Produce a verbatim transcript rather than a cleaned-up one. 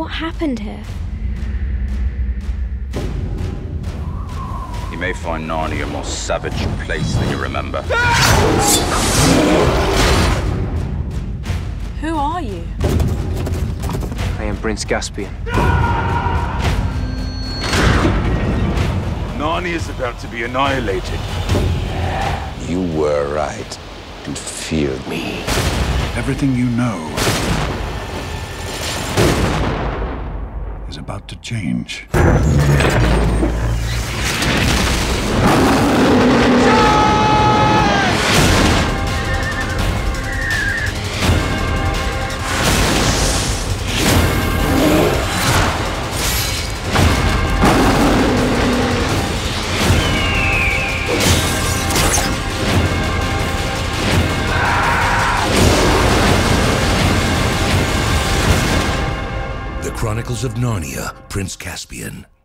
What happened here? You may find Narnia a more savage place than you remember. Who are you? I am Prince Caspian. Narnia is about to be annihilated. You were right and feared me. Everything you know is about to change. The Chronicles of Narnia, Prince Caspian.